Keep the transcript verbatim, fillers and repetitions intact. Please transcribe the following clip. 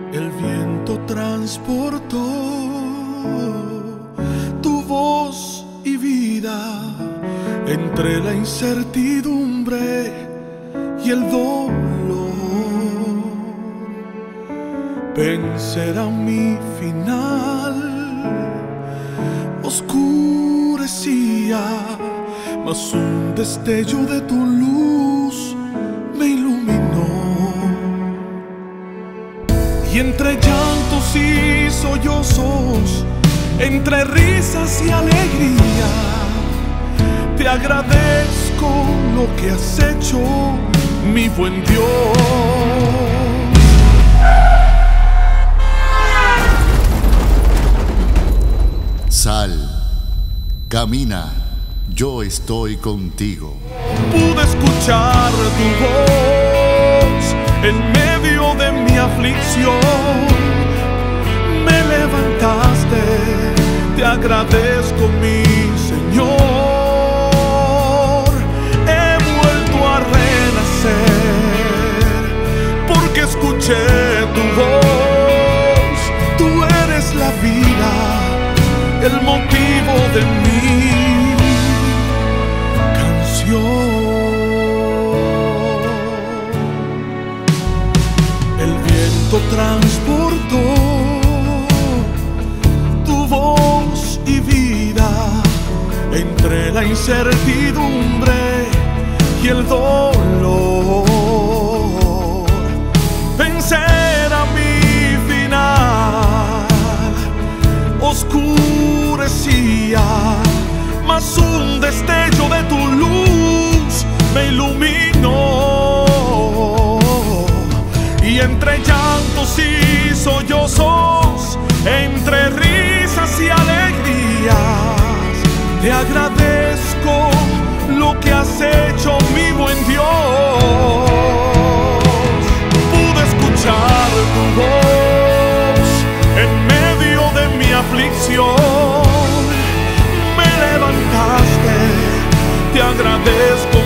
El viento transportó tu voz y vida entre la incertidumbre y el dolor. Vencerá mi final, oscurecía, mas un destello de tu luz me iluminó. Y entre llantos y sollozos, entre risas y alegría, te agradezco lo que has hecho, mi buen Dios. Sal, camina, yo estoy contigo. Pude escuchar tu voz en medio de mi aflicción. Me levantaste, te agradezco, mi Señor. He vuelto a renacer porque escuché tu voz. Tú eres la vida, el motivo de mi canción. El viento transportó tu voz y vida entre la incertidumbre y el dolor. Vencer a mi final, oscurecía, mas un destello de tu luz me iluminó. Y entre llantos y sollozos, entre risas y alegrías, te agradezco lo que has hecho, mi buen Dios. Pude escuchar tu voz en medio de mi aflicción. Me levantaste, te agradezco,